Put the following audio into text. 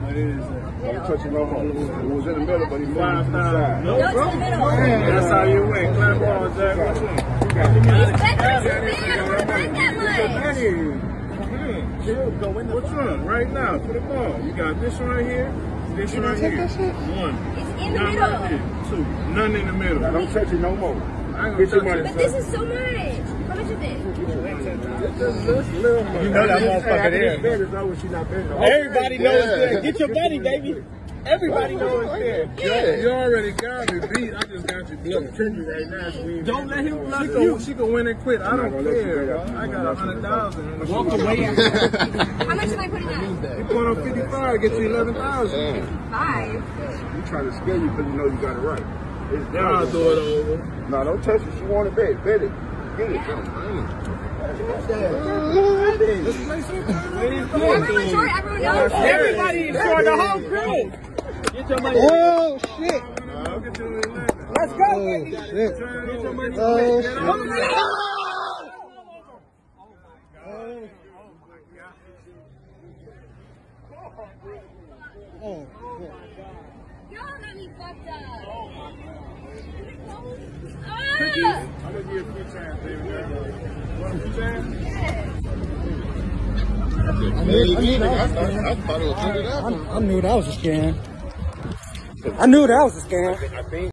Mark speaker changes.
Speaker 1: What is it?
Speaker 2: Don't touch it no more. It was in the middle, but he moved to the side.
Speaker 1: No, bro. That's how you win. Clap on, Jack. What's up? You got the What's wrong? Right now, put it on. You got this right here, this right here. One.
Speaker 3: It's in the
Speaker 1: None
Speaker 3: middle.
Speaker 1: right here. Two. None in the middle.
Speaker 2: Now, don't touch it no more.
Speaker 1: Get your money.
Speaker 3: But this is so much. How much is it?
Speaker 1: You know that motherfucker there.
Speaker 4: Everybody knows it's there. Get your money, baby. Everybody knows it's there.
Speaker 1: You already got me beat. I just got you bluffed.
Speaker 4: Don't let him bluff you.
Speaker 1: She can win and quit. I don't care. I got 100,000.
Speaker 4: Walk away.
Speaker 3: How much am I putting on?
Speaker 1: You put on 55, get you 11,000.
Speaker 3: 5.
Speaker 2: You trying to scare you because you know you got it right.
Speaker 1: Y'all do it over.
Speaker 2: No, don't touch it. She want it bet. Bet it. Get it.
Speaker 1: Let's play something.
Speaker 3: Everyone's short. Everyone knows.
Speaker 4: Everybody is short. The whole crew. Get your money.
Speaker 5: Oh shit!
Speaker 1: I'll get you 11.
Speaker 4: Let's go, baby.
Speaker 5: Shit.
Speaker 1: Get your money.
Speaker 5: Oh shit! Oh shit!
Speaker 3: Y'all got me fucked up.
Speaker 1: I'm going to give you a few times, baby. Want a few times?
Speaker 5: I knew that was a scam. I knew that was a scam.